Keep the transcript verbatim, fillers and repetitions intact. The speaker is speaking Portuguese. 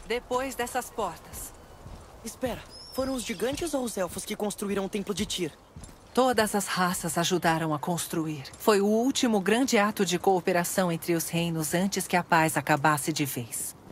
Depois dessas portas. Espera, foram os gigantes ou os elfos que construíram o Templo de Tyr? Todas as raças ajudaram a construir. Foi o último grande ato de cooperação entre os reinos antes que a paz acabasse de vez.